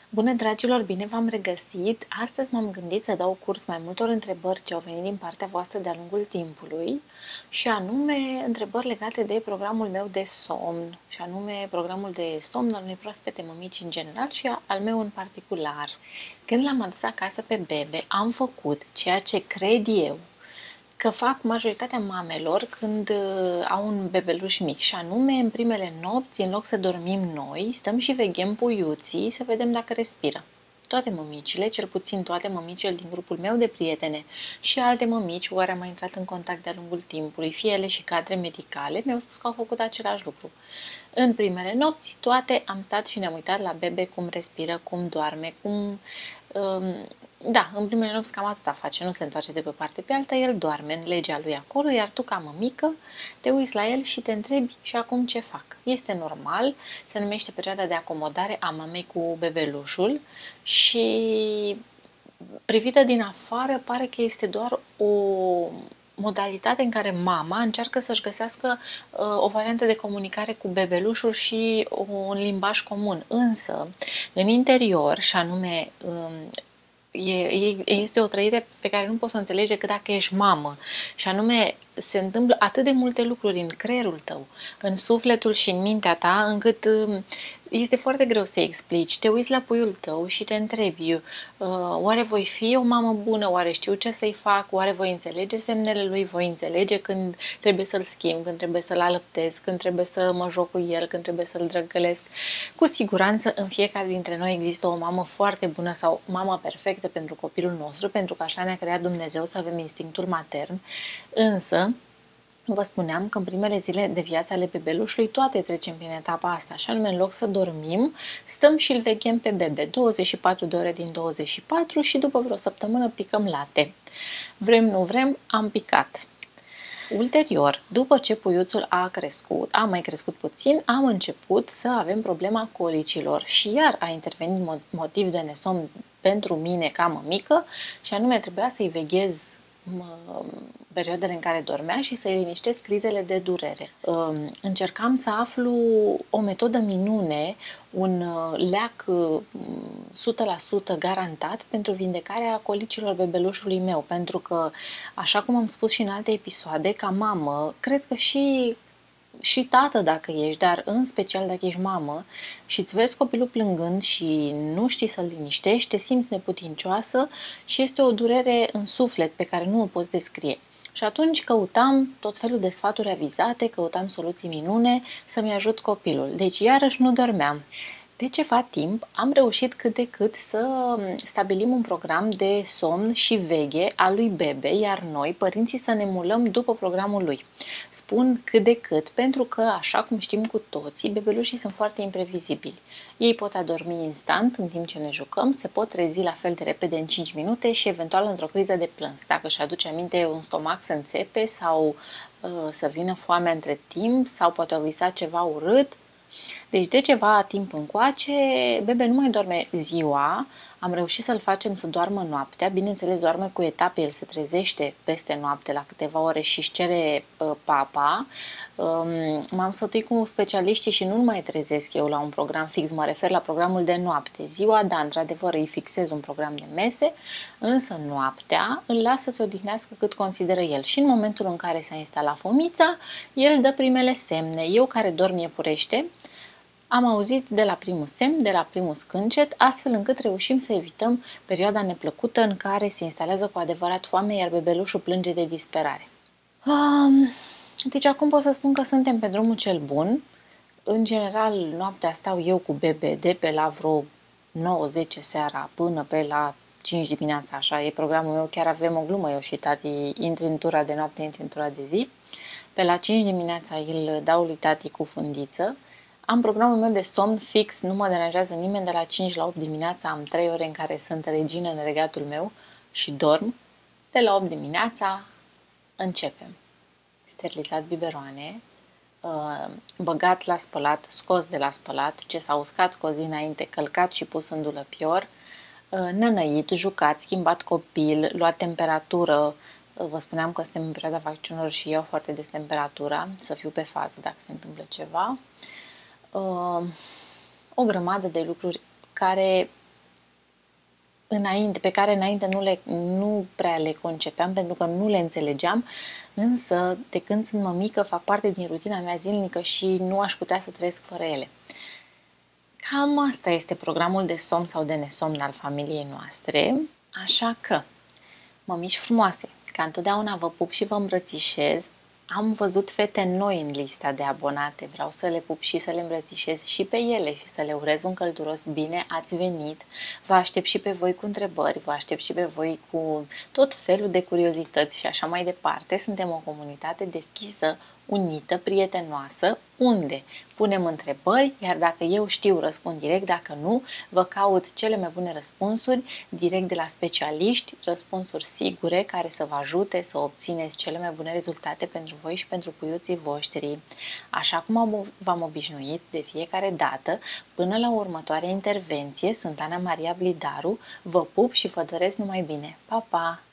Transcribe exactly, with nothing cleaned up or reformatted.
Bună, dragilor, bine v-am regăsit! Astăzi m-am gândit să dau curs mai multor întrebări ce au venit din partea voastră de-a lungul timpului și anume întrebări legate de programul meu de somn și anume programul de somn al unei proaspete mămici în general și al meu în particular. Când l-am adus acasă pe bebe, am făcut ceea ce cred eu că fac majoritatea mamelor când uh, au un bebeluș mic și anume, în primele nopți, în loc să dormim noi, stăm și veghem puiuții să vedem dacă respiră. Toate mămicile, cel puțin toate mămicile din grupul meu de prietene și alte mămici cu care am mai intrat în contact de-a lungul timpului, fie ele și cadre medicale, mi-au spus că au făcut același lucru. În primele nopți, toate am stat și ne-am uitat la bebe cum respiră, cum doarme, cum... Um, da, în primele nopți cam atâta face, nu se întoarce de pe parte pe alta, el doarme în legea lui acolo, iar tu, ca mămică, te uiți la el și te întrebi și acum ce fac. Este normal, se numește perioada de acomodare a mamei cu bebelușul și privită din afară pare că este doar o modalitate în care mama încearcă să-și găsească uh, o variantă de comunicare cu bebelușul și un limbaj comun. Însă, în interior, și anume um, E, este o trăire pe care nu poți să o înțelegi decât dacă ești mamă. Și anume, se întâmplă atât de multe lucruri în creierul tău, în sufletul și în mintea ta, încât este foarte greu să explici. Te uiți la puiul tău și te întrebi, uh, oare voi fi o mamă bună, oare știu ce să-i fac, oare voi înțelege semnele lui, voi înțelege când trebuie să-l schimb, când trebuie să-l alăptez, când trebuie să mă joc cu el, când trebuie să-l drăgălesc. Cu siguranță, în fiecare dintre noi există o mamă foarte bună sau mama perfectă pentru copilul nostru, pentru că așa ne-a creat Dumnezeu să avem instinctul matern, însă vă spuneam că în primele zile de viață ale bebelușului toate trecem prin etapa asta, și anume în loc să dormim, stăm și îl veghem pe bebe douăzeci și patru de ore din douăzeci și patru și după vreo săptămână picăm late. Vrem, nu vrem, am picat. Ulterior, după ce puiuțul a crescut, a mai crescut puțin, am început să avem problema colicilor și iar a intervenit motiv de nesomn pentru mine ca mămică și anume trebuia să-i veghez perioadele în care dormea și să-i liniștesc crizele de durere. Încercam să aflu o metodă minune, un leac o sută la sută garantat pentru vindecarea colicilor bebelușului meu, pentru că, așa cum am spus și în alte episoade, ca mamă, cred că și și tată dacă ești, dar în special dacă ești mamă și îți vezi copilul plângând și nu știi să-l liniștești, te simți neputincioasă și este o durere în suflet pe care nu o poți descrie. Și atunci căutam tot felul de sfaturi avizate, căutam soluții minune să-mi ajut copilul. Deci iarăși nu dormeam. De ceva timp am reușit cât de cât să stabilim un program de somn și veghe al lui bebe, iar noi, părinții, să ne mulăm după programul lui. Spun cât de cât, pentru că, așa cum știm cu toții, bebelușii sunt foarte imprevizibili. Ei pot adormi instant în timp ce ne jucăm, se pot trezi la fel de repede în cinci minute și eventual într-o criză de plâns, dacă își aduce aminte un stomac să înțepe sau uh, să vină foamea între timp sau poate au visat ceva urât. Deci de ceva timp încoace, bebe nu mai doarme ziua, am reușit să-l facem să doarmă noaptea, bineînțeles doarme cu etape, el se trezește peste noapte la câteva ore și își cere uh, papa. Um, m-am sfătuit cu specialiștii și nu-l mai trezesc eu la un program fix, mă refer la programul de noapte. Ziua, da, într-adevăr îi fixez un program de mese, însă noaptea îl las să se odihnească cât consideră el și în momentul în care s-a instalat fomița, el dă primele semne. Eu care dorm iepurește, am auzit de la primul semn, de la primul scâncet, astfel încât reușim să evităm perioada neplăcută în care se instalează cu adevărat foame, iar bebelușul plânge de disperare. Deci acum pot să spun că suntem pe drumul cel bun. În general, noaptea stau eu cu bebe de pe la vreo nouă zece seara până pe la cinci dimineața, așa e programul meu, chiar avem o glumă eu și tati, intri în tura de noapte, intri în tura de zi. Pe la cinci dimineața îl dau lui tati cu fundiță. Am programul meu de somn fix, nu mă deranjează nimeni, de la cinci la opt dimineața am trei ore în care sunt regină în regatul meu și dorm. De la opt dimineața începem. Sterilizat biberoane, băgat la spălat, scos de la spălat, ce s-a uscat cu o zi înainte, călcat și pus în dulăpior, nănăit, jucat, schimbat copil, luat temperatură. Vă spuneam că suntem în perioada vaccinurilor și iau foarte des temperatura, să fiu pe fază dacă se întâmplă ceva. O grămadă de lucruri care înainte, pe care înainte nu, le, nu prea le concepeam pentru că nu le înțelegeam, însă de când sunt mămică fac parte din rutina mea zilnică și nu aș putea să trăiesc fără ele. Cam asta este programul de somn sau de nesomn al familiei noastre, așa că, mămiși frumoase, ca întotdeauna vă pup și vă îmbrățișez. Am văzut fete noi în lista de abonate, vreau să le pup și să le îmbrățișez și pe ele și să le urez un călduros bine ați venit. Vă aștept și pe voi cu întrebări, vă aștept și pe voi cu tot felul de curiozități și așa mai departe. Suntem o comunitate deschisă, unită, prietenoasă, unde punem întrebări, iar dacă eu știu, răspund direct, dacă nu, vă caut cele mai bune răspunsuri direct de la specialiști, răspunsuri sigure care să vă ajute să obțineți cele mai bune rezultate pentru voi și pentru puiuții voștri. Așa cum v-am obișnuit de fiecare dată, până la următoarea intervenție, sunt Ana Maria Blidaru, vă pup și vă doresc numai bine. Pa, pa!